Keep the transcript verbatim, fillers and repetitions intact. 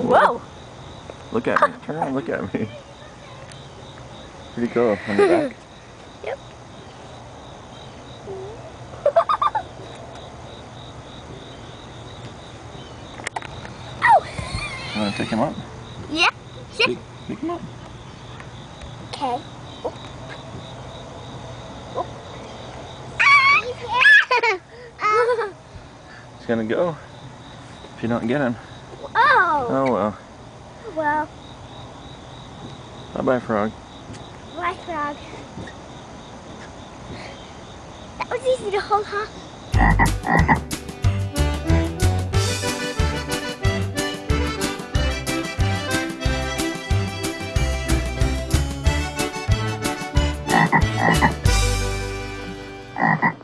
Whoa! Look at me. Turn around and look at me. Where'd he go? On the back? Yep. You want to pick him up? Yeah. Sure. Pick, pick him up. Okay. Oh. Oh. He's gonna go if you don't get him. Oh. Oh well. Well. Bye bye, frog. Bye, frog. That was easy to hold, huh? Uh-huh.